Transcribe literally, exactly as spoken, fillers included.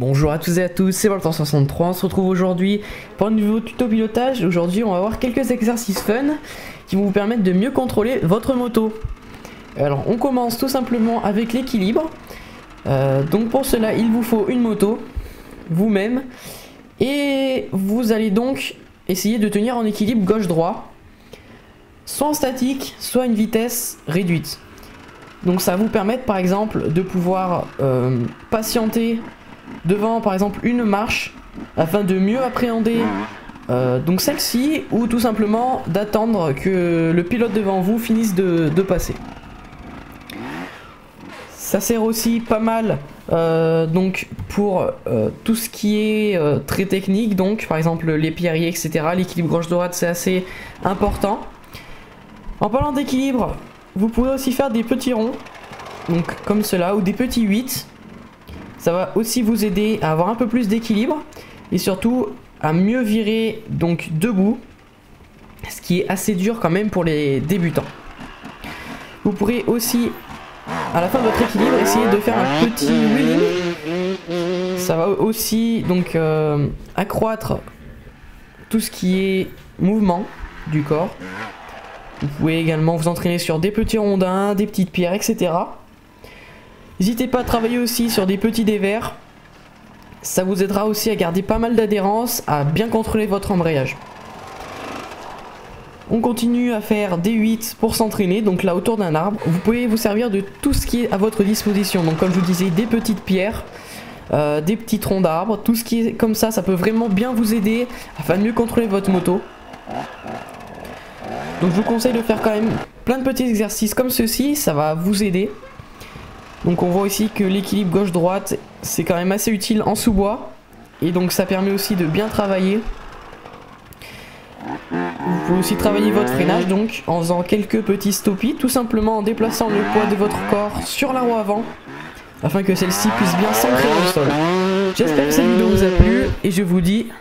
Bonjour à tous et à tous, c'est Voltan soixante-trois, on se retrouve aujourd'hui pour un nouveau tuto pilotage. Aujourd'hui on va voir quelques exercices fun qui vont vous permettre de mieux contrôler votre moto. Alors on commence tout simplement avec l'équilibre. Euh, donc pour cela il vous faut une moto, vous-même, et vous allez donc essayer de tenir en équilibre gauche-droit, soit en statique, soit une vitesse réduite. Donc ça va vous permettre par exemple de pouvoir euh, patienter devant par exemple une marche afin de mieux appréhender euh, donc celle-ci, ou tout simplement d'attendre que le pilote devant vous finisse de, de passer. Ça sert aussi pas mal euh, donc pour euh, tout ce qui est euh, très technique, donc par exemple les pierriers, et cetera. L'équilibre gauche-droite c'est assez important. En parlant d'équilibre, vous pouvez aussi faire des petits ronds, donc comme cela, ou des petits huit. Ça va aussi vous aider à avoir un peu plus d'équilibre et surtout à mieux virer donc debout, ce qui est assez dur quand même pour les débutants. Vous pourrez aussi à la fin de votre équilibre essayer de faire un petit wheeling. Ça va aussi donc euh, accroître tout ce qui est mouvement du corps. Vous pouvez également vous entraîner sur des petits rondins, des petites pierres, et cetera. N'hésitez pas à travailler aussi sur des petits dévers. Ça vous aidera aussi à garder pas mal d'adhérence, à bien contrôler votre embrayage. On continue à faire des huit pour s'entraîner, donc là autour d'un arbre. Vous pouvez vous servir de tout ce qui est à votre disposition. Donc comme je vous disais, des petites pierres, euh, des petits troncs d'arbres, tout ce qui est comme ça, ça peut vraiment bien vous aider afin de mieux contrôler votre moto. Donc je vous conseille de faire quand même plein de petits exercices comme ceci, ça va vous aider. Donc on voit aussi que l'équilibre gauche-droite c'est quand même assez utile en sous-bois, et donc ça permet aussi de bien travailler. Vous pouvez aussi travailler votre freinage donc en faisant quelques petits stoppies, tout simplement en déplaçant le poids de votre corps sur la roue avant afin que celle-ci puisse bien s'ancrer dans le sol. J'espère que cette vidéo vous a plu et je vous dis